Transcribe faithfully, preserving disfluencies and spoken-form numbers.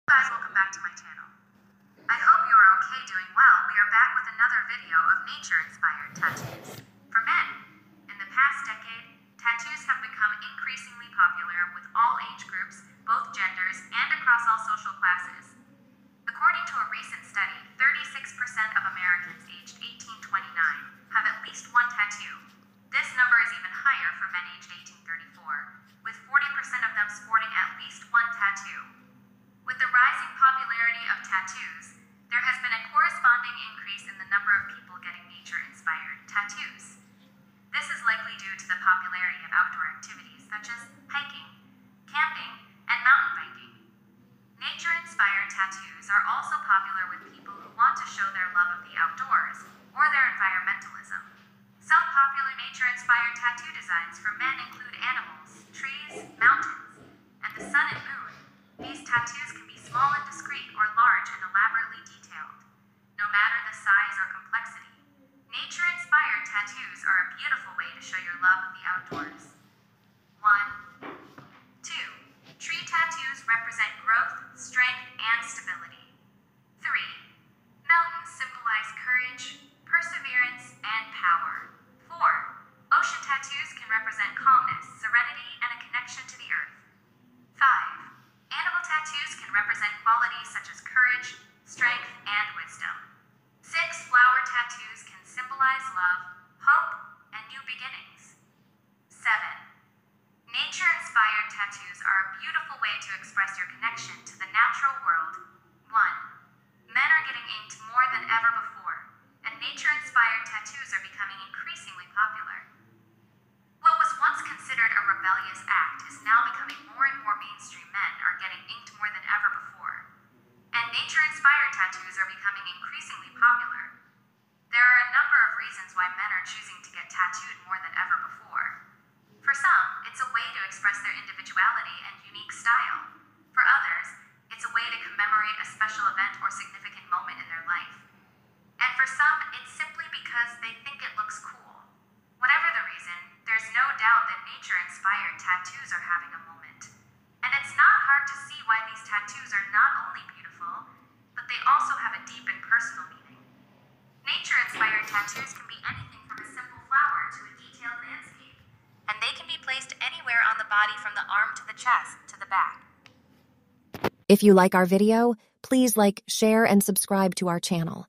Guys, welcome back to my channel. I hope you are okay doing well. We are back with another video of nature-inspired tattoos. For men, in the past decade, tattoos have become increasingly popular with all age groups, both genders, and across all social classes. According to a recent study, thirty-six percent of Americans aged eighteen to twenty-nine have at least one tattoo. This number is even higher for men aged eighteen to thirty-four, with forty percent of them sporting at least one tattoo. With the rising popularity of tattoos, there has been a corresponding increase in the number of people getting nature-inspired tattoos. This is likely due to the popularity of outdoor activities such as hiking, camping, and mountain biking. Nature-inspired tattoos are also popular with people who want to show their love of the outdoors or their environmentalism. Some popular nature-inspired tattoo designs for men include animals, trees, mountains, and the sun and moon. These tattoos can be small and discreet or large and elaborately detailed. No matter the size or complexity, nature-inspired tattoos are a beautiful way to show your love of the outdoors. one. two. Tree tattoos represent growth, strength, and stability. three. Mountains symbolize courage, perseverance, and power. four. Ocean tattoos can represent calmness, serenity, and a connection to the earth. five. Animal tattoos can represent qualities such as courage, strength, and wisdom. six. Flower tattoos can symbolize love, hope, and new beginnings. seven. Nature-inspired tattoos are a beautiful way to express your connection to the natural world. one. Men are getting inked more than ever before, and nature-inspired tattoos are becoming increasingly popular. What was once considered a rebellious act is now becoming more and more mainstream. Men are getting inked more than ever before, and nature-inspired tattoos are becoming increasingly popular. There are a number of reasons why men are choosing to get tattooed more than ever before. For some, it's a way to express their individuality and unique style. For others, it's a way to commemorate a special event or significant moment in their life. And for some, it's simply because they think it looks cool. Whatever the reason, there's no doubt that nature-inspired tattoos are having a moment. And it's not hard to see why these tattoos are not only beautiful, but they also have a deep and personal meaning. Nature-inspired tattoos can be anything from a simple flower to a detailed landscape, and they can be placed anywhere on the body from the arm to the chest to the back. If you like our video, please like, share, and subscribe to our channel.